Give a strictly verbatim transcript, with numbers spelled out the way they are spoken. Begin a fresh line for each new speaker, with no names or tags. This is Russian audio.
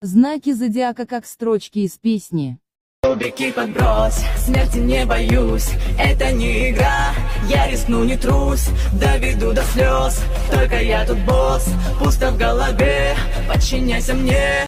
Знаки зодиака как строчки из песни.
Кубики подбрось, смерти не боюсь, это не игра, я рискну, не трусь, доведу до слез, только я тут босс, пусто в голове, подчиняйся мне.